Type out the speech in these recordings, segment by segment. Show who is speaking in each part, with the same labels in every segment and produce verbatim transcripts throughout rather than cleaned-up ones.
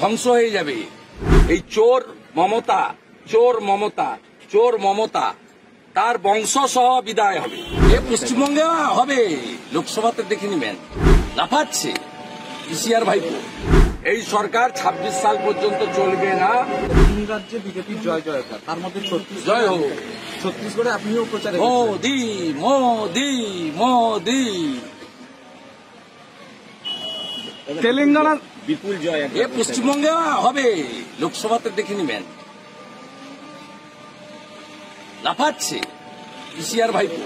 Speaker 1: ধ্বংস হয়ে যাবে। এই চোর মমতা, চোর মমতা, চোর মমতা তার বংশ সহ বিদায় হবে। এ পশ্চিমবঙ্গে হবে, লোকসভাতে দেখে নিবেন লাফাচ্ছে ইসিআর ভাইপো। এই সরকার ছাব্বিশ সাল পর্যন্ত চলবে না।
Speaker 2: তিন রাজ্যে বিজেপির জয় জয়কার, তার মধ্যে
Speaker 1: জয় হোক
Speaker 2: ছত্তিশগড়ে আপনিও প্রচারে
Speaker 1: মোদি মোদি মোদি।
Speaker 2: তেলেঙ্গানা বিপুল জয়।
Speaker 1: এ পশ্চিমবঙ্গে হবে, লোকসভাতে দেখে নিবেন লাফাচ্ছে ইসিআর ভাইপো।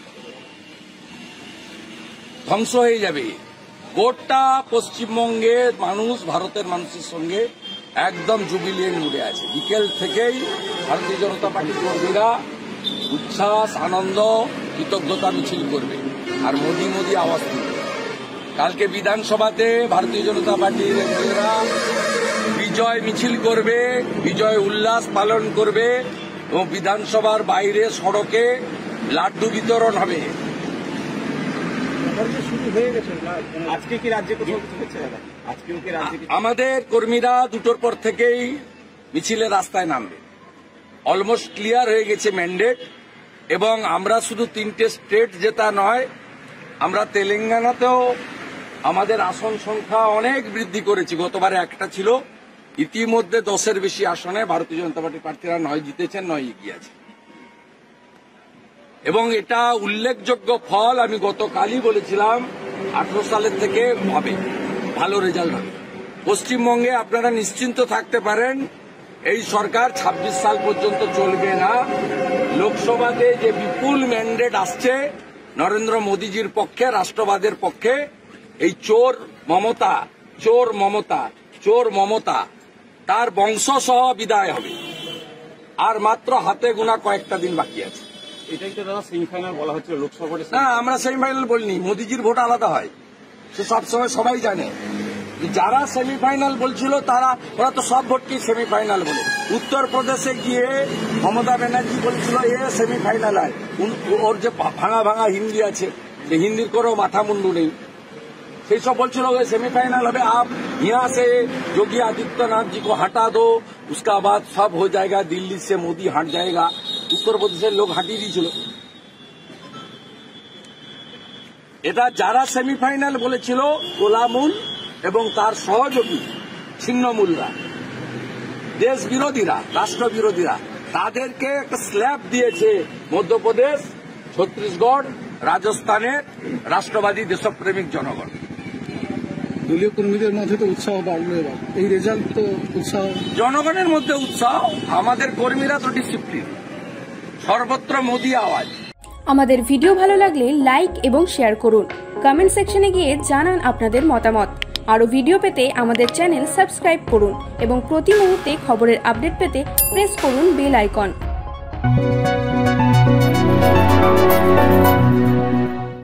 Speaker 1: ধ্বংস হয়ে যাবে গোটা পশ্চিমবঙ্গের মানুষ, ভারতের মানুষের সঙ্গে একদম জুবিলিয়েন্ট মুডে আছে। বিকেল থেকেই ভারতীয় জনতা পার্টির কর্মীরা উচ্ছ্বাস, আনন্দ, কৃতজ্ঞতা মিছিল করবে আর মোদি মোদি আওয়াজ তুলবে। কালকে বিধানসভাতে ভারতীয় জনতা পার্টির এমএলএরা বিজয় মিছিল করবে, বিজয় উল্লাস পালন করবে এবং বিধানসভার বাইরে সড়কে লাড্ডু বিতরণ হবে।
Speaker 2: আজকে কি রাজ্যে আজকেও কি রাজ্যে
Speaker 1: আমাদের কর্মীরা দুটোর পর থেকেই মিছিলে রাস্তায় নামবে। অলমোস্ট ক্লিয়ার হয়ে গেছে ম্যান্ডেট। এবং আমরা শুধু তিনটে স্টেট জেতা নয়, আমরা তেলেঙ্গানাতেও আমাদের আসন সংখ্যা অনেক বৃদ্ধি করেছি। গতবারে একটা ছিল, ইতিমধ্যে দশের বেশি আসনে ভারতীয় জনতা পার্টির প্রার্থীরা নয় জিতেছেন, নয় এগিয়ে আছে। এবং এটা উল্লেখযোগ্য ফল। আমি গতকালই বলেছিলাম আঠারো সালের থেকে হবে ভালো রেজাল্ট হবে পশ্চিমবঙ্গে। আপনারা নিশ্চিন্ত থাকতে পারেন, এই সরকার ছাব্বিশ সাল পর্যন্ত চলবে না। লোকসভাতে যে বিপুল ম্যান্ডেট আসছে নরেন্দ্র মোদীজির পক্ষে, রাষ্ট্রবাদের পক্ষে, এই চোর মমতা, চোর মমতা, চোর মমতা তার বংশ সহ বিদায় হবে। আর মাত্র হাতে গোনা কয়েকটা দিন বাকি আছে।
Speaker 2: এটাই তো দাদা সেমিফাইনাল বলা হচ্ছে লোকসভা ভোটে।
Speaker 1: না, আমরা সেমিফাইনাল বলিনি, মোদীজির ভোট আলাদা হয়, সে সবসময় সবাই জানে। যারা সেমিফাইনাল বলছিল তারা, ওরা তো সব ভোটকেই সেমিফাইনাল বলে। উত্তরপ্রদেশে গিয়ে মমতা ব্যানার্জি বলছিল এ সেমিফাইনাল হয়। ওর যে ভাঙা ভাঙা হিন্দি আছে, যে হিন্দির করেও মাথা মুন্ডু নেই, সেই সব বলছিল सेमीफाइनल হবে। आप यहाँ से योगी आदित्यनाथ जी को हटा दो, उसका बाद सब हो जाएगा, दिल्ली से मोदी हट जाएगा। उत्तर प्रदेशের লোক হাঁটিয়ে দিয়েছিল। এটা যারা সেমিফাইনাল বলেছিল গোলামুল এবং তার সহযোগী ছিন্নমূলরা, দেশ বিরোধীরা, রাষ্ট্র বিরোধীরা, তাদেরকে একটা স্ল্যাব দিয়েছে মধ্যপ্রদেশ, ছত্তিশগড়, রাজস্থানের রাষ্ট্রবাদী দেশপ্রেমিক জনগণ।
Speaker 2: দলীয় কর্মীদের মধ্যে তো উৎসাহ বাড়লো এবার, এই রেজাল্ট তো উৎসাহ,
Speaker 1: জনগণের মধ্যে উৎসাহ। আমাদের কর্মীরা তো ডিসিপ্লিন, সর্বত্র মোদি আওয়াজ।
Speaker 3: আমাদের ভিডিও ভালো লাগলে লাইক এবং শেয়ার করুন। কমেন্ট সেকশনে গিয়ে জানান আপনাদের মতামত। আরও ভিডিও পেতে আমাদের চ্যানেল সাবস্ক্রাইব করুন এবং প্রতি মুহূর্তে খবরের আপডেট পেতে প্রেস করুন বেল আইকন।